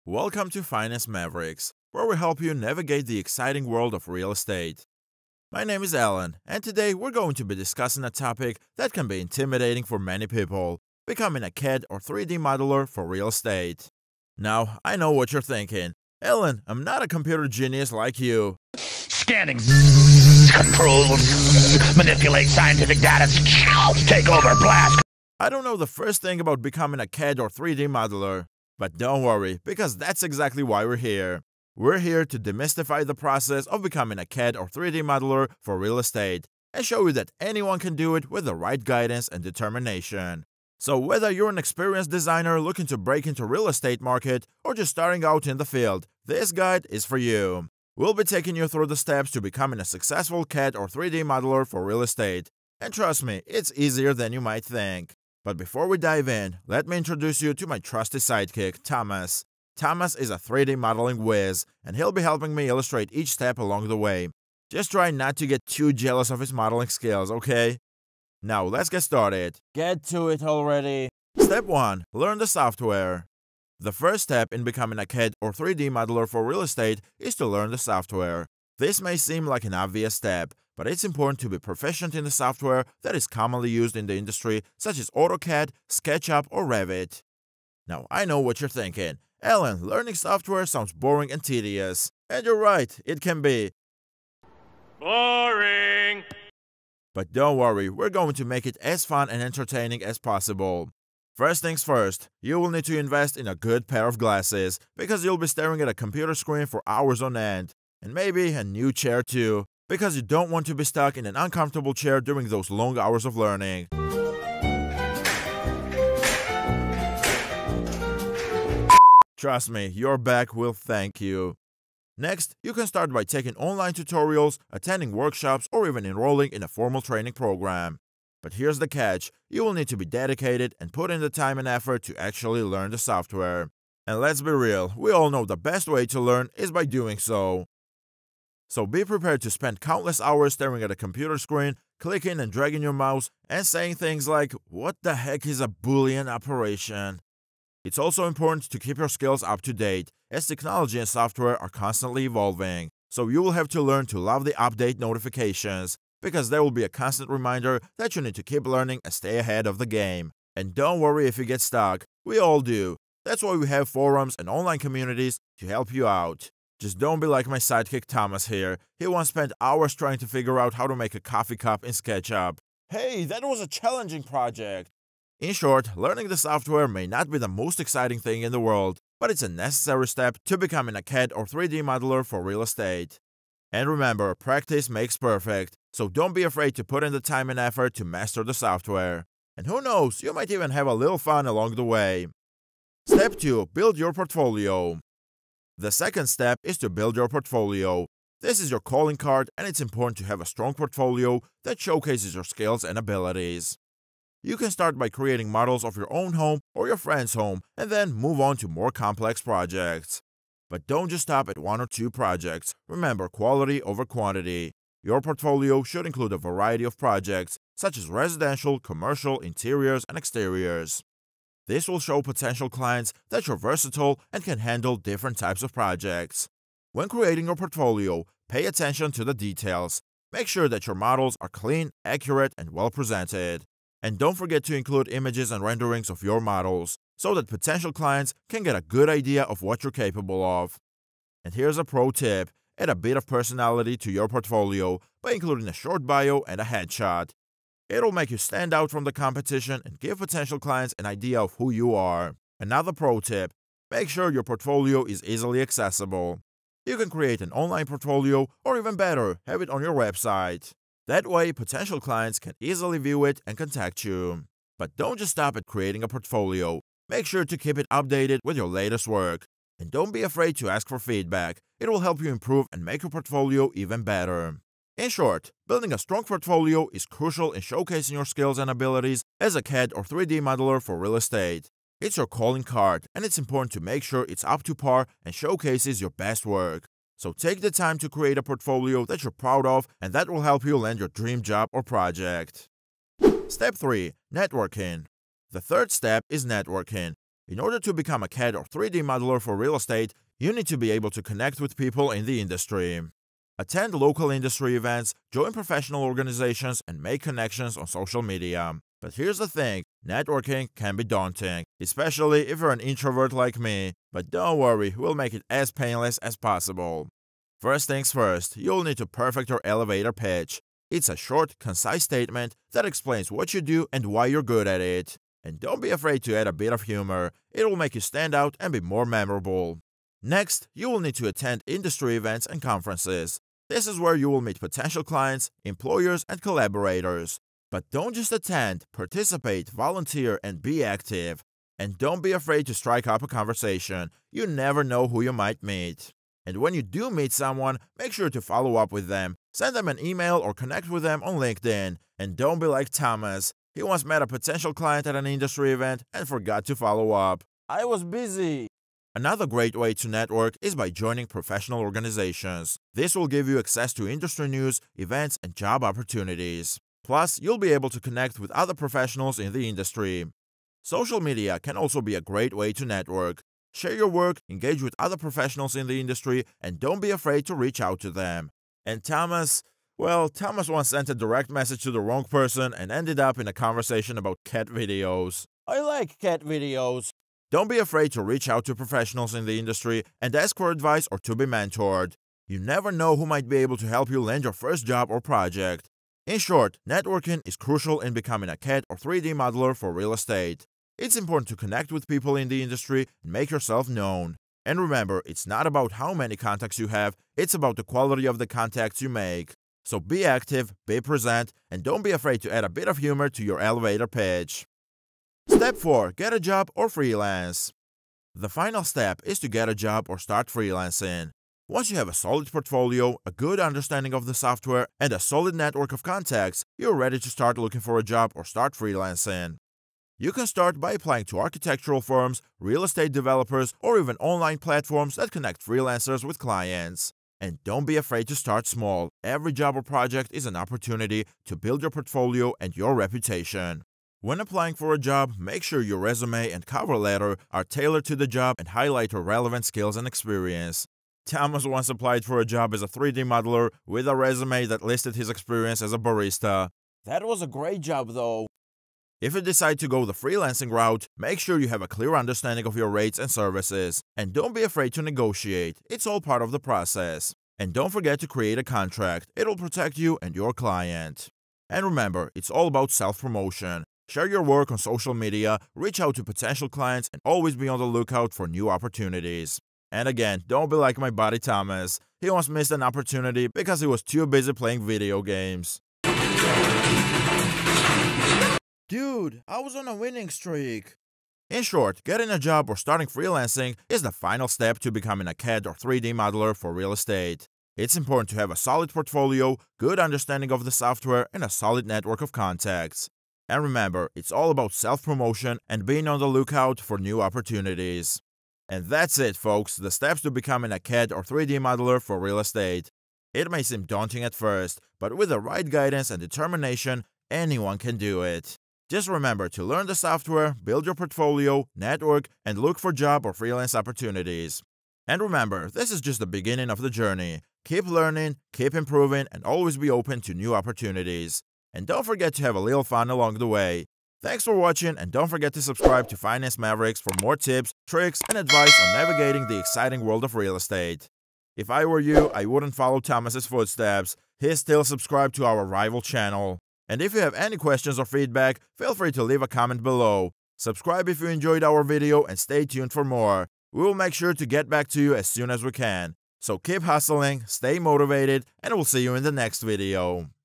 Welcome to Finance Mavericks, where we help you navigate the exciting world of real estate. My name is Alan, and today we're going to be discussing a topic that can be intimidating for many people: becoming a CAD or 3D modeler for real estate. Now, I know what you're thinking. Alan, I'm not a computer genius like you. Scanning, control, manipulate scientific data, take over, blast. I don't know the first thing about becoming a CAD or 3D modeler. But don't worry, because that's exactly why we're here. We're here to demystify the process of becoming a CAD or 3D modeler for real estate and show you that anyone can do it with the right guidance and determination. So whether you're an experienced designer looking to break into real estate market or just starting out in the field, this guide is for you. We'll be taking you through the steps to becoming a successful CAD or 3D modeler for real estate. And trust me, it's easier than you might think. But before we dive in, let me introduce you to my trusty sidekick, Thomas. Thomas is a 3D modeling whiz, and he'll be helping me illustrate each step along the way. Just try not to get too jealous of his modeling skills, okay? Now let's get started. Get to it already. Step 1. Learn the software. The first step in becoming a CAD or 3D modeler for real estate is to learn the software. This may seem like an obvious step, but it's important to be proficient in the software that is commonly used in the industry, such as Autocad, SketchUp, or Revit. Now, I know what you're thinking. Alan, learning software sounds boring and tedious. And you're right, it can be. Boring! But don't worry, we're going to make it as fun and entertaining as possible. First things first, you will need to invest in a good pair of glasses, because you'll be staring at a computer screen for hours on end. And maybe a new chair too, because you don't want to be stuck in an uncomfortable chair during those long hours of learning. Trust me, your back will thank you. Next, you can start by taking online tutorials, attending workshops, or even enrolling in a formal training program. But here's the catch: you will need to be dedicated and put in the time and effort to actually learn the software. And let's be real, we all know the best way to learn is by doing so. So be prepared to spend countless hours staring at a computer screen, clicking and dragging your mouse, and saying things like, "What the heck is a Boolean operation?" It's also important to keep your skills up to date, as technology and software are constantly evolving. So you will have to learn to love the update notifications, because there will be a constant reminder that you need to keep learning and stay ahead of the game. And don't worry if you get stuck, we all do. That's why we have forums and online communities to help you out. Just don't be like my sidekick Thomas here. He once spent hours trying to figure out how to make a coffee cup in SketchUp. Hey, that was a challenging project! In short, learning the software may not be the most exciting thing in the world, but it's a necessary step to becoming a CAD or 3D modeler for real estate. And remember, practice makes perfect, so don't be afraid to put in the time and effort to master the software. And who knows, you might even have a little fun along the way. Step 2. Build your portfolio. The second step is to build your portfolio. This is your calling card, and it's important to have a strong portfolio that showcases your skills and abilities. You can start by creating models of your own home or your friend's home, and then move on to more complex projects. But don't just stop at 1 or 2 projects. Remember, quality over quantity. Your portfolio should include a variety of projects, such as residential, commercial, interiors, and exteriors. This will show potential clients that you're versatile and can handle different types of projects. When creating your portfolio, pay attention to the details. Make sure that your models are clean, accurate, and well presented. And don't forget to include images and renderings of your models, so that potential clients can get a good idea of what you're capable of. And here's a pro tip: add a bit of personality to your portfolio by including a short bio and a headshot. It'll make you stand out from the competition and give potential clients an idea of who you are. Another pro tip: make sure your portfolio is easily accessible. You can create an online portfolio, or even better, have it on your website. That way, potential clients can easily view it and contact you. But don't just stop at creating a portfolio. Make sure to keep it updated with your latest work. And don't be afraid to ask for feedback. It will help you improve and make your portfolio even better. In short, building a strong portfolio is crucial in showcasing your skills and abilities as a CAD or 3D modeler for real estate. It's your calling card, and it's important to make sure it's up to par and showcases your best work. So take the time to create a portfolio that you're proud of, and that will help you land your dream job or project. Step 3. Networking. The third step is networking. In order to become a CAD or 3D modeler for real estate, you need to be able to connect with people in the industry. Attend local industry events, join professional organizations, and make connections on social media. But here's the thing, networking can be daunting, especially if you're an introvert like me. But don't worry, we'll make it as painless as possible. First things first, you'll need to perfect your elevator pitch. It's a short, concise statement that explains what you do and why you're good at it. And don't be afraid to add a bit of humor, it will make you stand out and be more memorable. Next, you will need to attend industry events and conferences. This is where you will meet potential clients, employers, and collaborators. But don't just attend, participate, volunteer, and be active. And don't be afraid to strike up a conversation. You never know who you might meet. And when you do meet someone, make sure to follow up with them. Send them an email or connect with them on LinkedIn. And don't be like Thomas. He once met a potential client at an industry event and forgot to follow up. I was busy. Another great way to network is by joining professional organizations. This will give you access to industry news, events, and job opportunities. Plus, you'll be able to connect with other professionals in the industry. Social media can also be a great way to network. Share your work, engage with other professionals in the industry, and don't be afraid to reach out to them. And Thomas once sent a direct message to the wrong person and ended up in a conversation about cat videos. I like cat videos. Don't be afraid to reach out to professionals in the industry and ask for advice or to be mentored. You never know who might be able to help you land your first job or project. In short, networking is crucial in becoming a CAD or 3D modeler for real estate. It's important to connect with people in the industry and make yourself known. And remember, it's not about how many contacts you have, it's about the quality of the contacts you make. So be active, be present, and don't be afraid to add a bit of humor to your elevator pitch. Step 4. Get a job or freelance. The final step is to get a job or start freelancing. Once you have a solid portfolio, a good understanding of the software, and a solid network of contacts, you're ready to start looking for a job or start freelancing. You can start by applying to architectural firms, real estate developers, or even online platforms that connect freelancers with clients. And don't be afraid to start small. Every job or project is an opportunity to build your portfolio and your reputation. When applying for a job, make sure your resume and cover letter are tailored to the job and highlight your relevant skills and experience. Thomas once applied for a job as a 3D modeler with a resume that listed his experience as a barista. That was a great job though. If you decide to go the freelancing route, make sure you have a clear understanding of your rates and services. And don't be afraid to negotiate, it's all part of the process. And don't forget to create a contract, it'll protect you and your client. And remember, it's all about self-promotion. Share your work on social media, reach out to potential clients, and always be on the lookout for new opportunities. And again, don't be like my buddy Thomas. He once missed an opportunity because he was too busy playing video games. Dude, I was on a winning streak. In short, getting a job or starting freelancing is the final step to becoming a CAD or 3D modeler for real estate. It's important to have a solid portfolio, good understanding of the software, and a solid network of contacts. And remember, it's all about self-promotion and being on the lookout for new opportunities. And that's it, folks, the steps to becoming a CAD or 3D modeler for real estate. It may seem daunting at first, but with the right guidance and determination, anyone can do it. Just remember to learn the software, build your portfolio, network, and look for job or freelance opportunities. And remember, this is just the beginning of the journey. Keep learning, keep improving, and always be open to new opportunities. And don't forget to have a little fun along the way. Thanks for watching, and don't forget to subscribe to Finance Mavericks for more tips, tricks, and advice on navigating the exciting world of real estate. If I were you, I wouldn't follow Thomas's footsteps. He's still subscribed to our rival channel. And if you have any questions or feedback, feel free to leave a comment below. Subscribe if you enjoyed our video and stay tuned for more. We will make sure to get back to you as soon as we can. So keep hustling, stay motivated, and we'll see you in the next video.